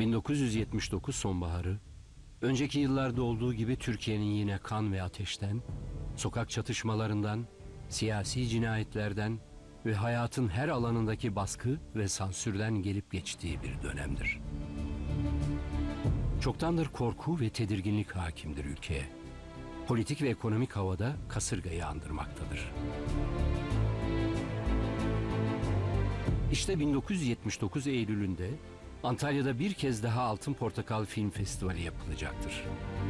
1979 sonbaharı, önceki yıllarda olduğu gibi Türkiye'nin yine kan ve ateşten, sokak çatışmalarından, siyasi cinayetlerden ve hayatın her alanındaki baskı ve sansürden gelip geçtiği bir dönemdir. Çoktandır korku ve tedirginlik hakimdir ülkeye. Politik ve ekonomik havada kasırgayı andırmaktadır. İşte 1979 Eylül'ünde Antalya'da bir kez daha Altın Portakal Film Festivali yapılacaktır.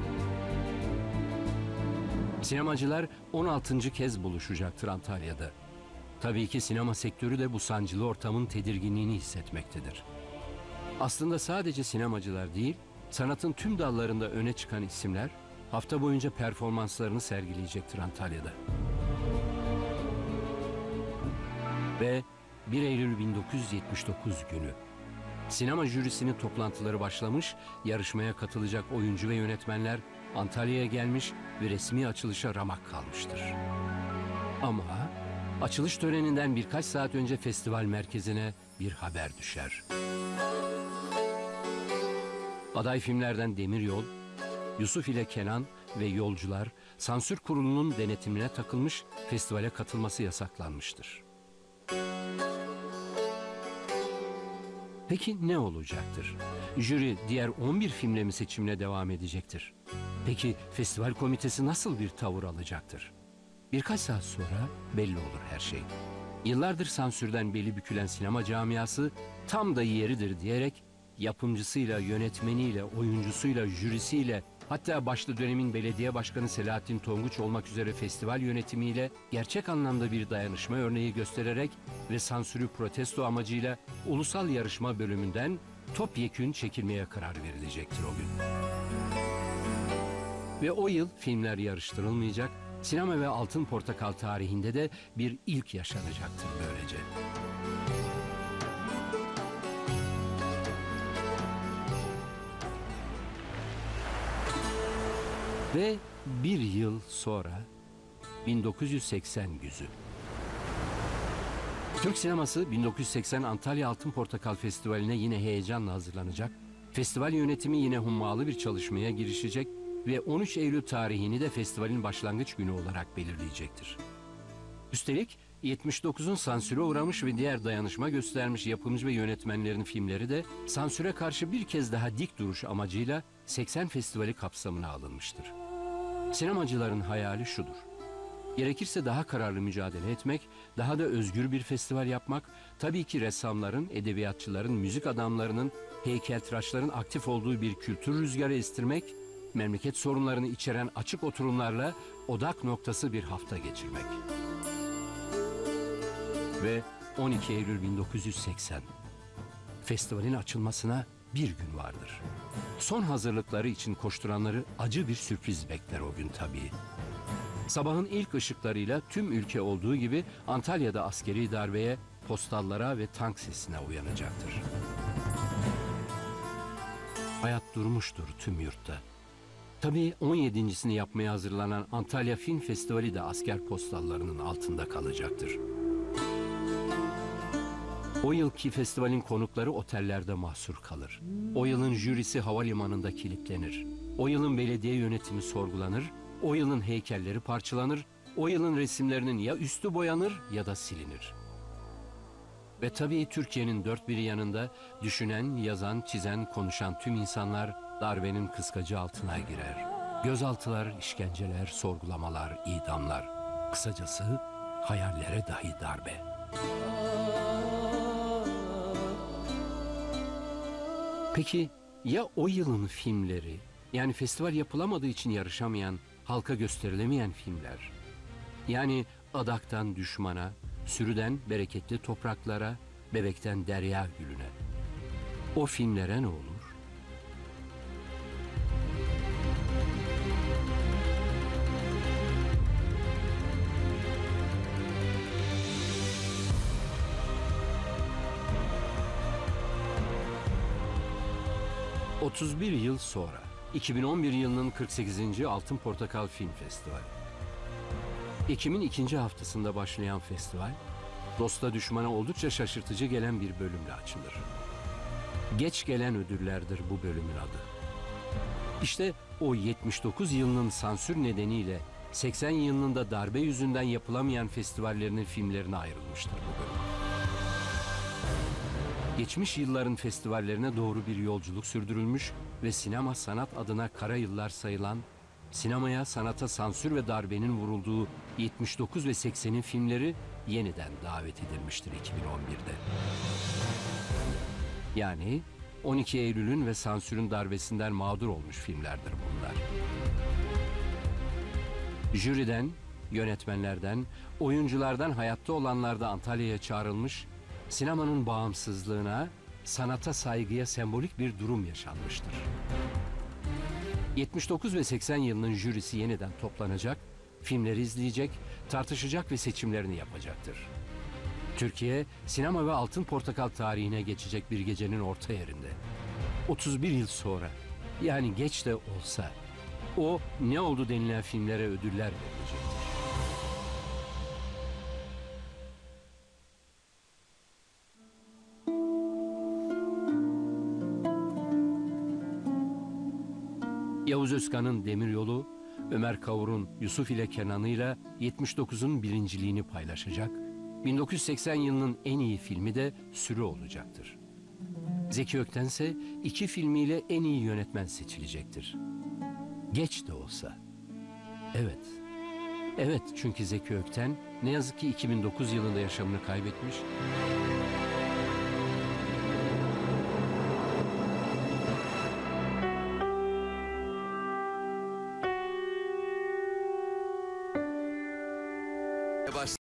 Sinemacılar 16. kez buluşacaktır Antalya'da. Tabii ki sinema sektörü de bu sancılı ortamın tedirginliğini hissetmektedir. Aslında sadece sinemacılar değil, sanatın tüm dallarında öne çıkan isimler hafta boyunca performanslarını sergileyecektir Antalya'da. Ve 1 Eylül 1979 günü sinema jürisinin toplantıları başlamış, yarışmaya katılacak oyuncu ve yönetmenler Antalya'ya gelmiş ve resmi açılışa ramak kalmıştır. Ama açılış töreninden birkaç saat önce festival merkezine bir haber düşer. Aday filmlerden Demiryol, Yusuf ile Kenan ve Yolcular sansür kurulunun denetimine takılmış, festivale katılması yasaklanmıştır. Peki ne olacaktır? Jüri diğer 11 filmle mi seçimine devam edecektir? Peki festival komitesi nasıl bir tavır alacaktır? Birkaç saat sonra belli olur her şey. Yıllardır sansürden beli bükülen sinema camiası tam da yeridir diyerek yapımcısıyla, yönetmeniyle, oyuncusuyla, jürisiyle, hatta başta dönemin belediye başkanı Selahattin Tonguç olmak üzere festival yönetimiyle gerçek anlamda bir dayanışma örneği göstererek ve sansürü protesto amacıyla ulusal yarışma bölümünden topyekün çekilmeye karar verilecektir o gün. Ve o yıl filmler yarıştırılmayacak, sinema ve Altın Portakal tarihinde de bir ilk yaşanacaktır böylece. Ve bir yıl sonra 1980 güzü. Türk sineması 1980 Antalya Altın Portakal Festivali'ne yine heyecanla hazırlanacak. Festival yönetimi yine hummalı bir çalışmaya girişecek ve 13 Eylül tarihini de festivalin başlangıç günü olarak belirleyecektir. Üstelik 79'un sansüre uğramış ve diğer dayanışma göstermiş yapımcı ve yönetmenlerin filmleri de sansüre karşı bir kez daha dik duruş amacıyla 80 festivali kapsamına alınmıştır. Sinemacıların hayali şudur: gerekirse daha kararlı mücadele etmek, daha da özgür bir festival yapmak, tabii ki ressamların, edebiyatçıların, müzik adamlarının, heykeltıraşların aktif olduğu bir kültür rüzgarı estirmek, memleket sorunlarını içeren açık oturumlarla odak noktası bir hafta geçirmek. Ve 12 Eylül 1980, festivalin açılmasına bir gün vardır. Son hazırlıkları için koşturanları acı bir sürpriz bekler o gün tabii. Sabahın ilk ışıklarıyla tüm ülke olduğu gibi Antalya'da askeri darbeye, postallara ve tank sesine uyanacaktır. Hayat durmuştur tüm yurtta. Tabii 17.sini yapmaya hazırlanan Antalya Film Festivali de asker postallarının altında kalacaktır. O yılki festivalin konukları otellerde mahsur kalır. O yılın jürisi havalimanında kilitlenir. O yılın belediye yönetimi sorgulanır. O yılın heykelleri parçalanır. O yılın resimlerinin ya üstü boyanır ya da silinir. Ve tabii Türkiye'nin dört bir yanında düşünen, yazan, çizen, konuşan tüm insanlar darbenin kıskacı altına girer. Gözaltılar, işkenceler, sorgulamalar, idamlar. Kısacası hayallere dahi darbe. Peki ya o yılın filmleri, yani festival yapılamadığı için yarışamayan, halka gösterilemeyen filmler? Yani adaktan düşmana, sürüden bereketli topraklara, bebekten derya gülüne. O filmlere ne olur? ...31 yıl sonra... ...2011 yılının 48. Altın Portakal Film Festivali. Ekim'in ikinci haftasında başlayan festival... ...dosta düşmana oldukça şaşırtıcı gelen bir bölümle açılır. Geç gelen ödüllerdir bu bölümün adı. İşte o 79 yılının sansür nedeniyle 80 yılında darbe yüzünden yapılamayan festivallerinin filmlerine ayrılmıştır bu bölüm. Geçmiş yılların festivallerine doğru bir yolculuk sürdürülmüş ve sinema sanat adına kara yıllar sayılan, sinemaya sanata sansür ve darbenin vurulduğu 79 ve 80'in filmleri yeniden davet edilmiştir 2011'de. Yani 12 Eylül'ün ve sansürün darbesinden mağdur olmuş filmlerdir bunlar. Jüriden, yönetmenlerden, oyunculardan hayatta olanlar da Antalya'ya çağrılmış, sinemanın bağımsızlığına, sanata saygıya sembolik bir durum yaşanmıştır. 79 ve 80 yılının jürisi yeniden toplanacak, filmleri izleyecek, tartışacak ve seçimlerini yapacaktır. Türkiye, sinema ve Altın Portakal tarihine geçecek bir gecenin orta yerinde. 31 yıl sonra, yani geç de olsa, o ne oldu denilen filmlere ödüller verilecektir. Yavuz Özkan'ın Demiryolu, Ömer Kavur'un Yusuf ile Kenan'ıyla 79'un birinciliğini paylaşacak. 1980 yılının en iyi filmi de Sürü olacaktır. Zeki Ökten ise 2 filmiyle en iyi yönetmen seçilecektir. Geç de olsa. Evet. Evet, çünkü Zeki Ökten ne yazık ki 2009 yılında yaşamını kaybetmiş.